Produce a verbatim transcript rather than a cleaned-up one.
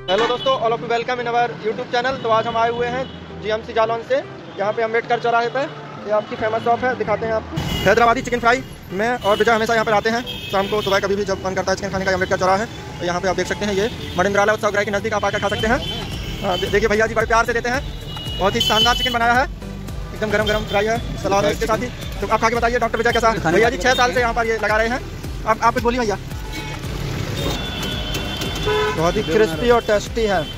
Hello दोस्तों, all of you welcome in our YouTube channel. तो आज हम आए हुए हैं जीएमसी जालौन से, यहाँ पे अम्बेडकर चौराहे पे। ये आपकी फेमस शॉप है, दिखाते हैं आपको। Hyderabadi chicken fry. मैं और विजय हमेशा यहाँ पर आते हैं शाम को, सुबह कभी भी जब मन करता है चिकन खाने का। अम्बेडकर चौराहा है, तो यहाँ पे आप देख सकते हैं। ये मणिंद्रालय उत्सव गृह के नज़दीक आप आकर खा सकते हैं। देखिए भैया जी बड़े प्यार से देते हैं। बहुत ही शानदार चिकन बनाया है, एकदम गरम गरम फ्राई है, सलाद है इसके साथ ही। तो आप खा के बताइए डॉक्टर विजय कैसा। भैया जी छः साल से यहाँ पर ये लगा रहे हैं। आप आप कुछ बोलिए भैया। बहुत ही क्रिस्पी और टेस्टी है।